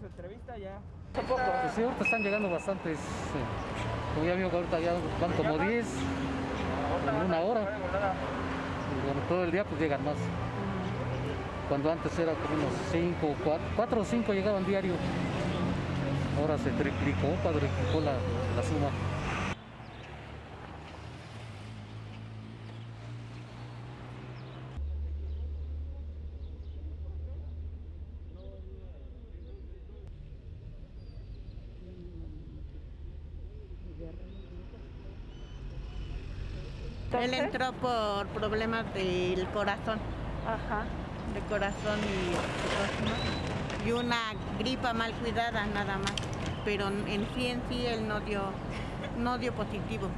entrevista ya. Pues sí, ahorita están llegando bastantes. Como ya vio que ahorita ya van como 10 en una hora. Y bueno, todo el día pues llegan más. Cuando antes era como unos 5, 4 o 5 llegaban diario. Ahora se triplicó, cuadriplicó la suma. Él entró por problemas del corazón. Ajá. De corazón y una gripa mal cuidada nada más. Pero en sí él no dio positivo.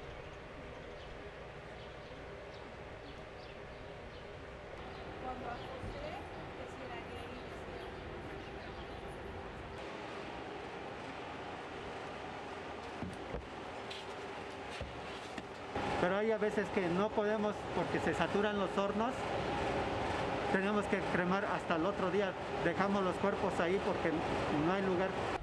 Pero hay a veces que no podemos porque se saturan los hornos. Tenemos que cremar hasta el otro día. Dejamos los cuerpos ahí porque no hay lugar.